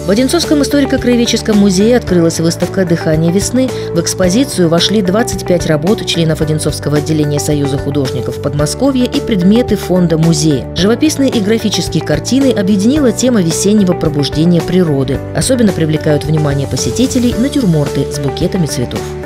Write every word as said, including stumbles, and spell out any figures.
В Одинцовском историко-краеведческом музее открылась выставка «Дыхание весны». В экспозицию вошли двадцать пять работ членов Одинцовского отделения Союза художников Подмосковья и предметы фонда музея. Живописные и графические картины объединила тема весеннего пробуждения природы. Особенно привлекают внимание посетителей натюрморты с букетами цветов.